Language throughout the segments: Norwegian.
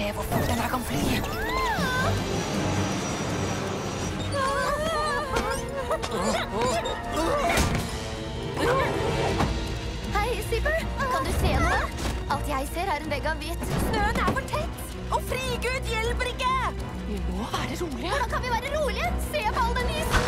se hvor fort den her kan fly. Hei, Zipper. Kan du se noe? Alt jeg ser er en vegg av hvitt. Snøen er for tett. Og frigud hjelper ikke. Vi må være rolige. Hvordan kan vi være rolige? Se på all den isen.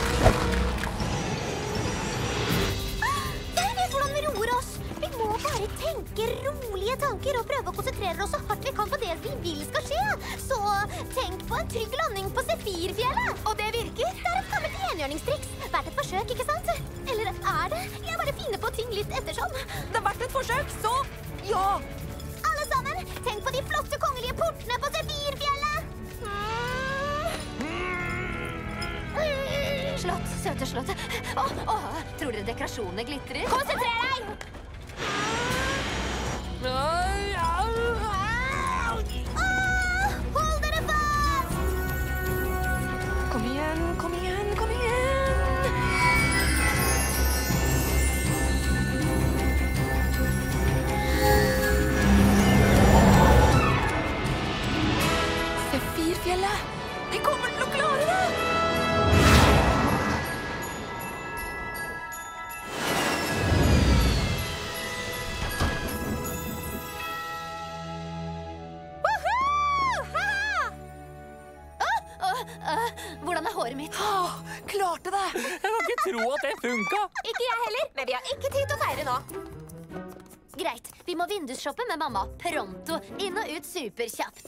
Jeg vet hvordan vi roer oss. Vi må bare tenke rolige tanker og prøve å konsentrere oss så hardt vi kan på det vi vil skal skje. Så tenk på en trygg landing på Sefirfjellet. Og det virker. Det er et gammelt enhjørningstriks. Verdt et forsøk, ikke sant? Eller er det? Jeg bare finner på ting litt ettersom. Det har vært et forsøk, så ja. Alle sammen, tenk på de flotte kongelige portene på Sefirfjellet. Slott, søte slott. Tror dere dekorasjonene glitrer? Konsentrer deg! Hold dere fast! Kom igjen, kom igjen, kom igjen! Sefirfjellet! De kommer til å klare det! Hvordan er håret mitt? Klarte det! Jeg kan ikke tro at det funket! Ikke jeg heller, men vi har ikke tid til å feire nå. Greit, vi må vindusshoppe med mamma. Pronto, inn og ut superkjapt.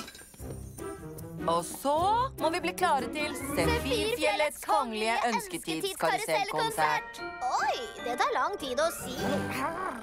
Og så må vi bli klare til Sefirfjellets kongelige ønsketidskarusellkonsert. Oi, det tar lang tid å si.